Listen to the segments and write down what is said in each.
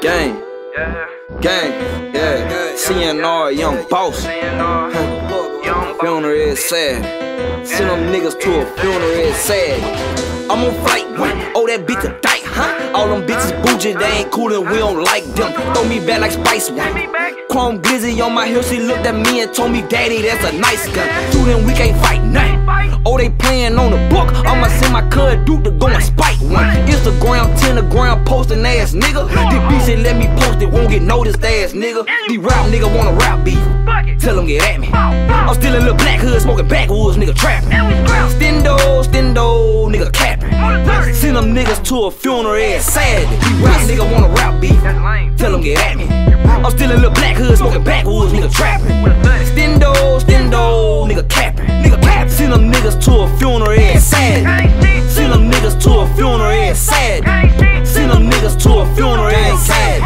Gang, gang, yeah. CNR, young boss. Funeral is sad. Send them niggas to a funeral is sad. I'm on flight one. Oh, that bitch a dyke, huh? All them bitches bougie, they ain't cool and we don't like them. Throw me back like Spice One. Chrome Glizzy on my hill, she looked at me and told me, Daddy, that's a nice gun. Through them we can't fight nothing. Oh, they playing on the book. I'ma send my cuz Duke to go and spike one. Instagram, Telegram, posting ass nigga. This bitch said let me post it, won't get noticed ass nigga. These rap nigga wanna rap beef. Tell them get at me. I'm still a little black hood, smoking backwoods, nigga trapping. Stendo, nigga capping. Send them niggas to a funeral ass sad. These rap nigga wanna rap beef. Tell them get at me. I'm still a little black hood, smoking backwoods, nigga trapping. Stendo, nigga capping. Send them niggas to a funeral ass sad. Send them niggas to a funeral ass sad. Send them niggas to a funeral ass sad.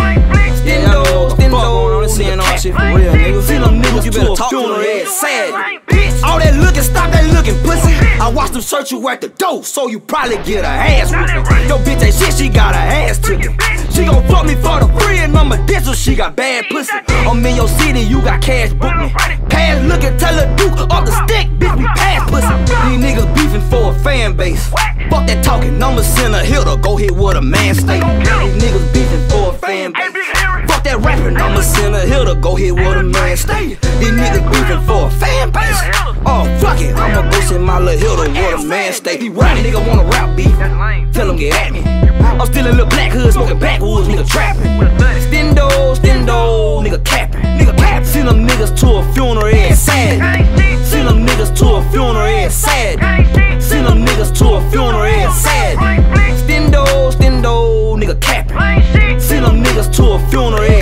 Stendo, seeing all shit for real, nigga. Send them niggas to a funeral ass sad. All that looking, stop that looking, pussy. I watched them search you at the door, so you probably get her ass whooping. Yo bitch ain't shit, she got her ass taken. She gon' fuck me for the free and I'ma diss her, she got bad pussy. I'm in your city, you got cash, book me. Pass looking, tell her Duke off the stick, bitch, we pass pussy. These niggas beefing for a fan base. Fuck that talking, I'ma send a hitter, go hit with a man state. These niggas beefing for a fan base. Fuck that rapping, I'ma send a hitter, go hit with a man state. These niggas beefing for a fan base. Oh, fuck it, I'ma go send my little hitter with a man state. These rap nigga wanna rap beef, tell them get at me. I'm still a little black hood, smoking backwoods, nigga trapping. Stendo, nigga capping. Send them niggas to a funeral ass sad. Send them niggas to a funeral ass sad. Send them niggas to a funeral ass sad. Stendo, nigga capping. Send them niggas to a funeral ass